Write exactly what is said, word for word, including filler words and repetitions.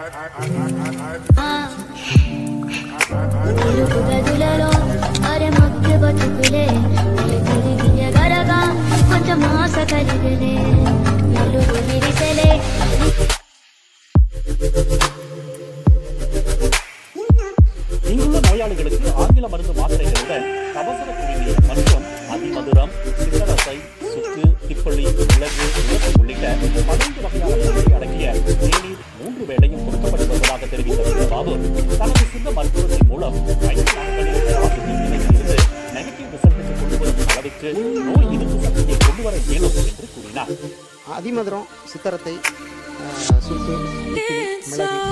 இங்குள்ள நோயாளிகளுக்கு ஆங்கில மருந்து மாத்திரைகளுடன் கபசுர குடிநீர் மற்றும் அதிமதுரம், சித்தரசை, சுக்கு, திப்பள்ளி, மிளகு, உலர்த்தி உள்ளிட்ட பதினைந்து வகையான பொருட்களை அடங்கிய தேநீர் மூன்று வேளையும் கொடுக்கப்பட்டு வருவதாக தெரிவித்த பாபு தனது சித்த மருத்துவத்தின் மூலம் ஐந்து நாட்களில் இருந்து நெகட்டிவ் ரிசல்ட்டுக்கு கொண்டு வரும் அளவிற்கு நோய் எதிர்ப்பு சக்தியை கொண்டு வர இயலும் என்று கூறினார். அதிமதுரம், சித்தரத்தை, சுக்கு, மிளகு